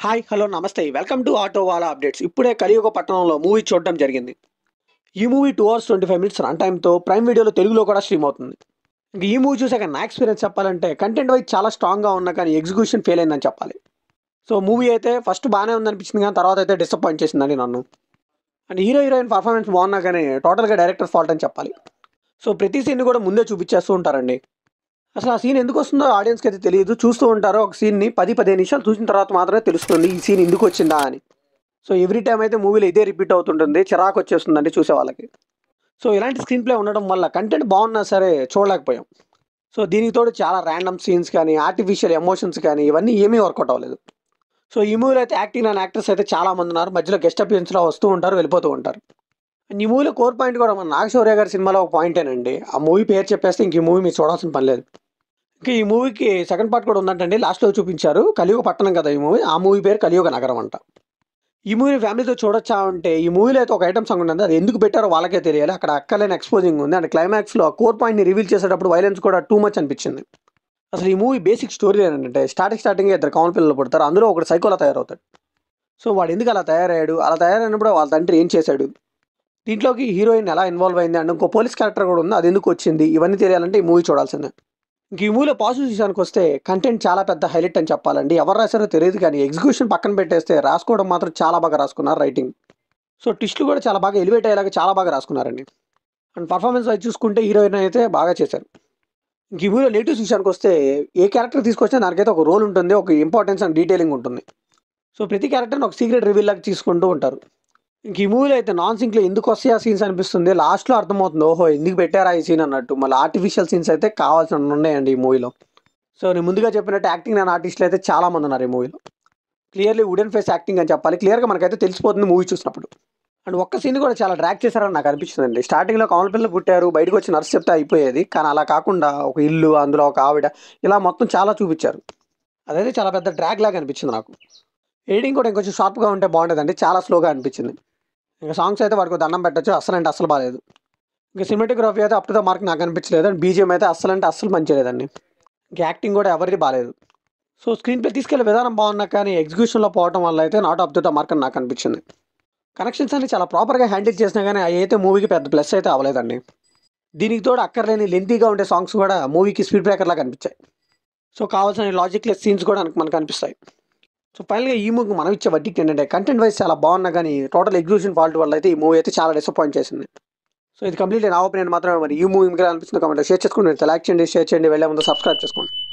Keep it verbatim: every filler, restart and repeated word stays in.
Hi hello నమస్తే welcome to auto వాలా updates. ఇప్పుడే కలియుగ పట్టణంలో మూవీ చూడడం జరిగింది. ఈ movie two hours twenty five minutes run టైమ్తో ప్రైమ్ వీడియోలో తెలుగులో కూడా స్ట్రీమ్ అవుతుంది. ఇంక ఈ మూవీ చూసాక నా ఎక్స్పీరియన్స్ చెప్పాలంటే కంటెంట్ వైజ్ చాలా స్ట్రాంగ్గా ఉన్నా కానీ ఎగ్జిక్యూషన్ ఫెయిల్ అయిందని చెప్పాలి. సో మూవీ అయితే ఫస్ట్ బాగానే ఉందనిపించింది కానీ తర్వాత అయితే డిసప్పాయింట్ చేసిందండి నన్ను. అండ్ హీరో హీరోయిన్ పర్ఫార్మెన్స్ బాగున్నా కానీ టోటల్గా డైరెక్టర్ ఫాల్ట్ అని చెప్పాలి. సో ప్రతి సీన్ కూడా ముందే చూపించేస్తూ ఉంటారండి. అసలు ఆ సీన్ ఎందుకు వస్తుందో ఆడియన్స్కి అయితే తెలియదు. చూస్తూ ఉంటారో ఒక సీన్ని పది పదిహేను నిమిషాలు చూసిన తర్వాత మాత్రమే తెలుస్తుంది ఈ సీన్ ఎందుకు వచ్చిందా అని. సో ఎవ్రీ టైం అయితే మూవీలో ఇదే రిపీట్ అవుతుంటుంది, చిరాకు వచ్చేస్తుందండి చూసే వాళ్ళకి. సో ఇలాంటి స్క్రీన్ ప్లే ఉండడం వల్ల కంటెంట్ బాగున్నా సరే చూడలేకపోయాం. సో దీనికి తోడు చాలా ర్యాండమ్ సీన్స్ కానీ ఆర్టిఫిషియల్ ఎమోషన్స్ కానీ ఇవన్నీ ఏమీ వర్కౌట్ అవ్వలేదు. సో ఈ మూవీలో అయితే యాక్టింగ్ అండ్ యాక్టర్స్ అయితే చాలా మంది ఉన్నారు, మధ్యలో గెస్ట్ అపియరెన్స్లో వస్తూ ఉంటారు, వెళ్ళిపోతూ ఉంటారు. అండ్ ఈ మూవీలో కోర్ పాయింట్ కూడా మన నాగశౌర్య గారి సినిమాలో ఒక పాయింటేనండి. ఆ మూవీ పేరు చెప్పేస్తే ఇంక ఈ మూవీ మీరు చూడాల్సిన పని లేదు. ఇంకా ఈ మూవీకి సెకండ్ పార్ట్ కూడా ఉందంటండి, లాస్ట్లో చూపించారు. కలియుగ పట్టణం కదా ఈ మూవీ, ఆ మూవీ పేరు కలియుగ నగరం అంట. ఈ మూవీ ఫ్యామిలీతో చూడొచ్చా అంటే ఈ మూవీలో అయితే ఒక ఐటమ్ సాంగ్ ఉంది, అది ఎందుకు పెట్టారో వాళ్ళకే తెలియాలి. అక్కడ అక్కలేని ఎక్స్పోజింగ్ ఉంది అండ్ క్లైమాక్స్లో ఆ కోర్ పాయింట్ని రివీల్ చేసేటప్పుడు వైలెన్స్ కూడా టూ మచ్ అనిపించింది. అసలు ఈ మూవీ బేసిక్ స్టోరీ ఏంటంటే స్టార్టింగ్ స్టార్టింగ్ ఇద్దరు కామన్ పిల్లలు పుడతారు, అందులో ఒకటి సైకోలా తయారవుతాడు. సో వాడు ఎందుకు అలా తయారయ్యాడు, అలా తయారైనప్పుడు వాళ్ళ తండ్రి ఏం చేశాడు, దీంట్లోకి హీరోయిన్ ఎలా ఇన్వాల్వ్ అయింది అండ్ ఇంకో పోలీస్ క్యారెక్టర్ కూడా ఉంది, అది ఎందుకు వచ్చింది, ఇవన్నీ తెలియాలంటే ఈ మూవీ చూడాల్సిందే. ఇంక ఈ మూవీలో పాజిటివ్ విషయానికి వస్తే కంటెంట్ చాలా పెద్ద హైలైట్ అని చెప్పాలండి. ఎవరు రాశారో తెలియదు కానీ ఎగ్జిక్యూషన్ పక్కన పెట్టేస్తే రాసుకోవడం మాత్రం చాలా బాగా రాసుకున్నారు రైటింగ్. సో ట్విస్టులు కూడా చాలా బాగా ఎలివేట్ అయ్యేలాగా చాలా బాగా రాసుకున్నారండి. అండ్ పర్ఫార్మెన్స్ వైజ్ చూసుకుంటే హీరోయిన్ అయితే బాగా చేశారు. ఇంక ఈ మూవీలో నెగిటివ్స్ విషయానికి వస్తే ఏ క్యారెక్టర్ తీసుకొచ్చినా దానికైతే ఒక రోల్ ఉంటుంది, ఒక ఇంపార్టెన్స్ అండ్ డీటెయిలింగ్ ఉంటుంది. సో ప్రతి క్యారెక్టర్ని ఒక సీక్రెట్ రివీల్ లాగా తీసుకుంటూ ఉంటారు. ఇంక ఈ మూవీలో అయితే నాన్ సింక్లో ఎందుకు వస్తాయి ఆ సీన్స్ అనిపిస్తుంది, లాస్ట్లో అర్థమవుతుంది ఓహో ఎందుకు పెట్టారా ఈ సీన్ అన్నట్టు. మళ్ళీ ఆర్టిఫిషియల్ సీన్స్ అయితే కావాల్సిన ఉన్నాయండి ఈ మూవీలో. సో నేను ముందుగా చెప్పినట్టు యాక్టింగ్ అండ్ ఆర్టిస్టులు అయితే చాలా మంది ఉన్నారు ఈ మూవీలో. క్లియర్లీ వుడెన్ ఫేస్ యాక్టింగ్ అని చెప్పాలి, క్లియర్గా మనకైతే తెలిసిపోతుంది మూవీ చూసినప్పుడు. అండ్ ఒక్క సీన్ కూడా చాలా డ్రాక్ చేశారని నాకు అనిపించిందండి. స్టార్టింగ్లో కామన్ పిల్లలు పుట్టారు, బయటకు వచ్చి నర్స్ చెప్తే అయిపోయేది, కానీ అలా కాకుండా ఒక ఇల్లు, అందులో ఒక ఆవిడ, ఇలా మొత్తం చాలా చూపించారు. అదైతే చాలా పెద్ద డ్రాక్ లాగా అనిపించింది నాకు. ఎడిటింగ్ కూడా ఇంకొంచెం షార్ప్గా ఉంటే బాగుంటుందండి, చాలా స్లోగా అనిపించింది. ఇంకా సాంగ్స్ అయితే వాడికి దండం పెట్టచ్చు, అస్సలు అంటే అస్సలు బాగాలేదు. ఇంకా సినిమాటోగ్రఫీ అయితే అప్ టు ద మార్క్ నాకు అనిపించలేదు, అండ్ బీజిఎం అయితే అస్సలు అంటే అస్సలు మంచిగా లేదండి. ఇంకా యాక్టింగ్ కూడా ఎవరిది బాగాలేదు. సో స్క్రీన్ ప్లే తీసుకెళ్లే విధానం బాగున్నా కానీ ఎగ్జిక్యూషన్లో పోవడం వల్ల అయితే not up to the mark అని నాకు అనిపించింది. కనెక్షన్స్ అన్ని చాలా ప్రాపర్గా హ్యాండిల్ చేసినా కానీ అవి అయితే మూవీకి పెద్ద ప్లస్ అయితే అవ్వలేదండి. దీనికి తోడు అక్కర్లేని లెంతీగా ఉండే సాంగ్స్ కూడా మూవీకి స్పీడ్ బ్రేకర్ లాగా కనిపించాయి. సో కావాల్సిన లాజిక్లెస్ సీన్స్ కూడా మనకు కనిపిస్తాయి. సో ఫైనల్గా ఈ మూవీకి మనం ఇచ్చే వడ్డీకి ఏంటంటే కంటెంట్ వైజ్ చాలా బాగున్నా కానీ టోటల్ ఎగ్జిక్యూషన్ ఫాల్ట్ వల్ల అయితే ఈ మూవీ అయితే చాలా డిసప్పాయింట్ చేసింది. సో ఇది కంప్లీట్లీ నా ఒపీనియన్ మాత్రమే. మరి ఈ మూవీ మీకు అనిపిస్తుంది కామెంట్ షేర్ చేసుకోండి, లైక్ చేయండి, షేర్ చేయండి, వెళ్ళే ముందు సబ్స్క్రైబ్ చేసుకోండి.